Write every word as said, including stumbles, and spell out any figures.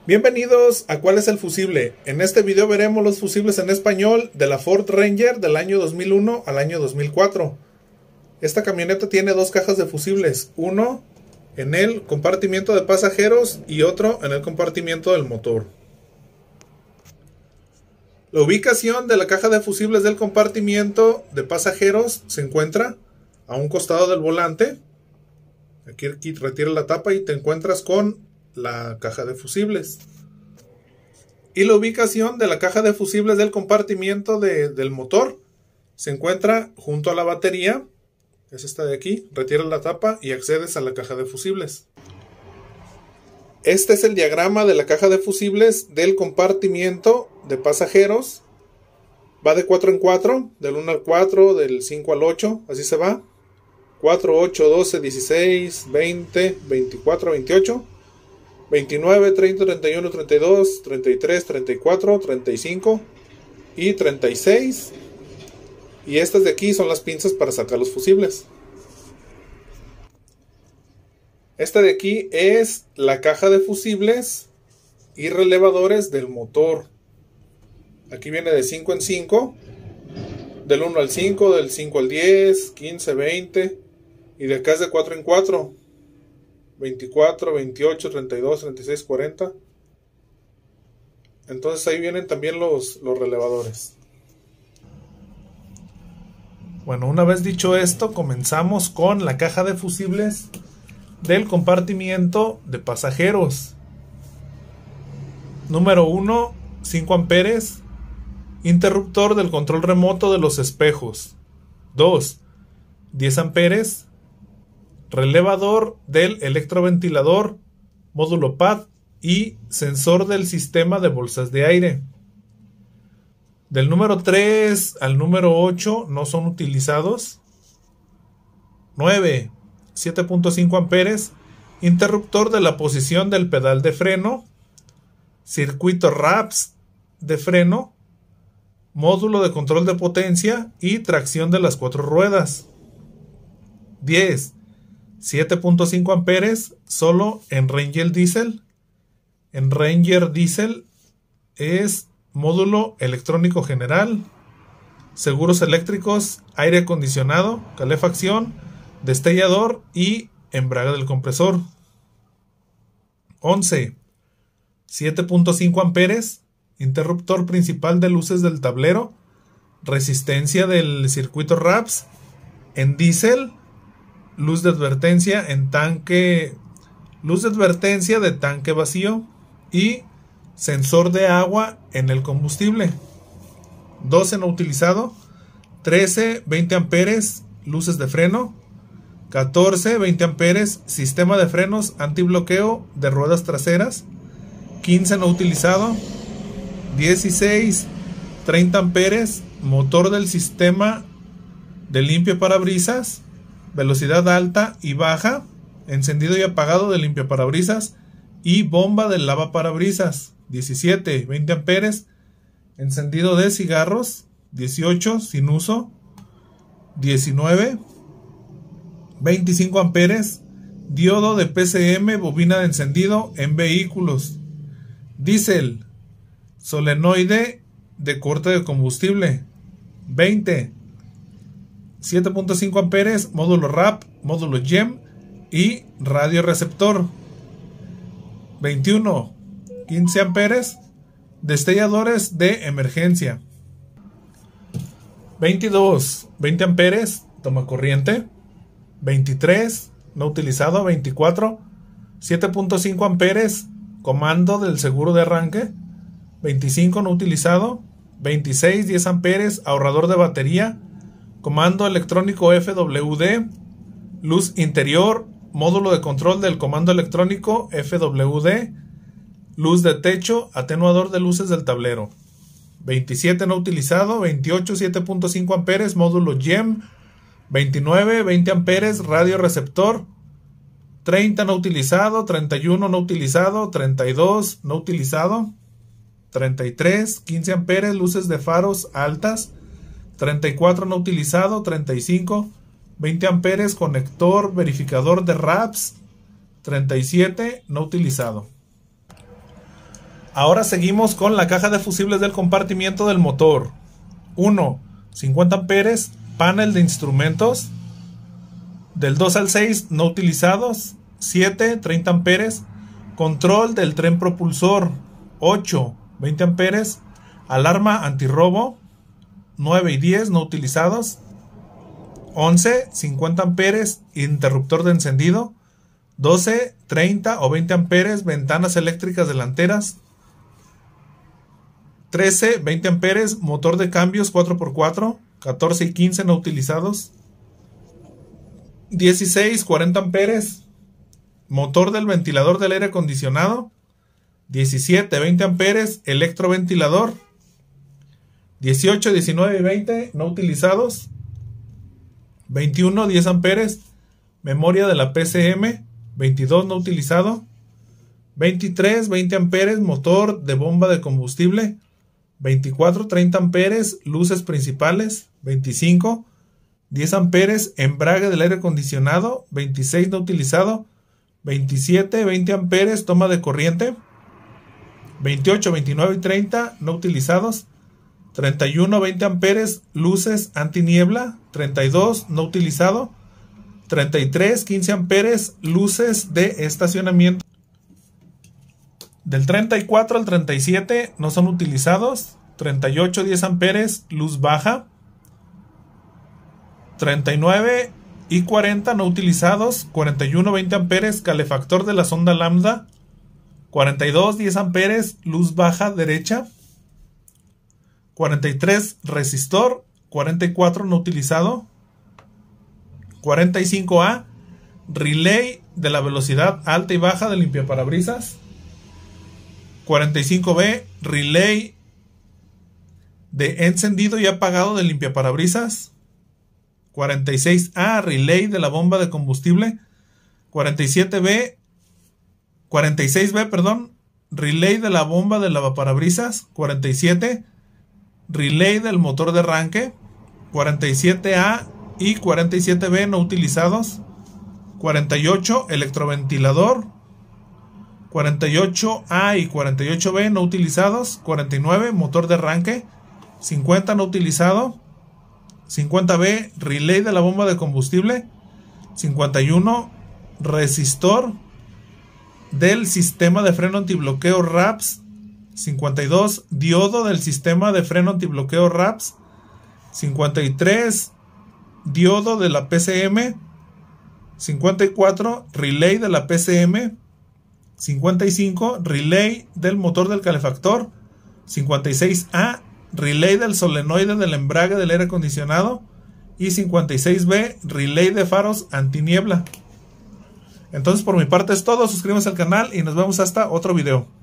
Bienvenidos a ¿Cuál es el fusible? En este video veremos los fusibles en español de la Ford Ranger del año dos mil uno al año dos mil cuatro. Esta camioneta tiene dos cajas de fusibles, uno en el compartimiento de pasajeros y otro en el compartimiento del motor. La ubicación de la caja de fusibles del compartimiento de pasajeros se encuentra a un costado del volante. Aquí, aquí retira la tapa y te encuentras con la caja de fusibles. Y la ubicación de la caja de fusibles del compartimiento de, del motor se encuentra junto a la batería. Es esta de aquí. Retira la tapa y accedes a la caja de fusibles. Este es el diagrama de la caja de fusibles del compartimiento de pasajeros. Va de cuatro en cuatro, del uno al cuatro, del cinco al ocho, así se va. cuatro, ocho, doce, dieciséis, veinte, veinticuatro, veintiocho, veintinueve, treinta, treinta y uno, treinta y dos, treinta y tres, treinta y cuatro, treinta y cinco y treinta y seis. Y estas de aquí son las pinzas para sacar los fusibles. Esta de aquí es la caja de fusibles y relevadores del motor. Aquí viene de cinco en cinco, del uno al cinco, del cinco al diez, quince, veinte, y de acá es de cuatro en cuatro, veinticuatro, veintiocho, treinta y dos, treinta y seis, cuarenta. Entonces ahí vienen también los, los relevadores. Bueno, una vez dicho esto, comenzamos con la caja de fusibles del compartimiento de pasajeros. Número uno, cinco amperes. Interruptor del control remoto de los espejos. dos. diez amperes. Relevador del electroventilador, módulo P A D y sensor del sistema de bolsas de aire. Del número tres al número ocho no son utilizados. nueve. siete punto cinco amperes. Interruptor de la posición del pedal de freno. Circuito R A P S de freno. Módulo de control de potencia y tracción de las cuatro ruedas. diez. siete punto cinco amperes solo en Ranger Diesel. En Ranger Diesel es módulo electrónico general, seguros eléctricos, aire acondicionado, calefacción, destellador y embrague del compresor. once. siete punto cinco amperes. Interruptor principal de luces del tablero. Resistencia del circuito R A P S. En diésel. Luz de advertencia en tanque. Luz de advertencia de tanque vacío. Y sensor de agua en el combustible. doce no utilizado. trece, veinte amperes. Luces de freno. catorce, veinte amperes. Sistema de frenos antibloqueo de ruedas traseras. quince no utilizado. dieciséis, treinta amperes, motor del sistema de limpio parabrisas, velocidad alta y baja, encendido y apagado de limpio parabrisas y bomba de lava parabrisas. diecisiete, veinte amperes, encendido de cigarros. dieciocho, sin uso. diecinueve, veinticinco amperes, diodo de P C M, bobina de encendido en vehículos. Diésel, solenoide de corte de combustible. veinte. siete punto cinco amperes, módulo R A P, módulo G E M y radio receptor. veintiuno. quince amperes, destelladores de emergencia. veintidós. veinte amperes, toma corriente. veintitrés, no utilizado. veinticuatro. siete punto cinco amperes, comando del seguro de arranque. veinticinco no utilizado. veintiséis, diez amperes, ahorrador de batería, comando electrónico F W D, luz interior, módulo de control del comando electrónico F W D, luz de techo, atenuador de luces del tablero. veintisiete no utilizado. veintiocho, siete punto cinco amperes, módulo G E M. veintinueve, veinte amperes, radio receptor. treinta no utilizado. treinta y uno no utilizado. treinta y dos no utilizado. treinta y tres, quince amperes, luces de faros altas. treinta y cuatro no utilizado. treinta y cinco, veinte amperes, conector verificador de R A P S. treinta y siete no utilizado. Ahora seguimos con la caja de fusibles del compartimiento del motor. uno. cincuenta amperes, panel de instrumentos. Del dos al seis no utilizados. siete. treinta amperes, control del tren propulsor. ocho. veinte amperes, alarma antirrobo. nueve y diez no utilizados. once. cincuenta amperes, interruptor de encendido. doce. treinta o veinte amperes, ventanas eléctricas delanteras. trece, veinte amperes, motor de cambios cuatro por cuatro. catorce y quince no utilizados. dieciséis, cuarenta amperes, motor del ventilador del aire acondicionado. diecisiete, veinte amperes, electroventilador. dieciocho, diecinueve y veinte no utilizados. veintiuno, diez amperes, memoria de la P C M. veintidós no utilizado. veintitrés, veinte amperes, motor de bomba de combustible. veinticuatro, treinta amperes, luces principales. veinticinco, diez amperes, embrague del aire acondicionado. veintiséis no utilizado. veintisiete, veinte amperes, toma de corriente. veintiocho, veintinueve y treinta no utilizados. treinta y uno, veinte amperes, luces antiniebla. treinta y dos no utilizado. treinta y tres, quince amperes, luces de estacionamiento. Del treinta y cuatro al treinta y siete no son utilizados. treinta y ocho, diez amperes, luz baja. treinta y nueve y cuarenta no utilizados. cuarenta y uno, veinte amperes, calefactor de la sonda lambda. cuarenta y dos, diez amperes, luz baja derecha. cuarenta y tres, resistor. cuarenta y cuatro no utilizado. cuarenta y cinco A, relay de la velocidad alta y baja de limpiaparabrisas. cuarenta y cinco B, relay de encendido y apagado de limpiaparabrisas. cuarenta y seis A, relay de la bomba de combustible. cuarenta y siete B, cuarenta y seis B, perdón, relay de la bomba de lavaparabrisas. cuarenta y siete, relay del motor de arranque. cuarenta y siete A y cuarenta y siete B no utilizados. cuarenta y ocho, electroventilador. cuarenta y ocho A y cuarenta y ocho B no utilizados. cuarenta y nueve, motor de arranque. cincuenta no utilizado. cincuenta B, relay de la bomba de combustible. cincuenta y uno, resistor del sistema de freno antibloqueo R A P S. cincuenta y dos, diodo del sistema de freno antibloqueo R A P S. cincuenta y tres, diodo de la P C M. cincuenta y cuatro, relay de la P C M. cincuenta y cinco, relay del motor del calefactor. cincuenta y seis A, relay del solenoide del embrague del aire acondicionado. Y cincuenta y seis B, relay de faros antiniebla. Entonces por mi parte es todo, suscríbanse al canal y nos vemos hasta otro video.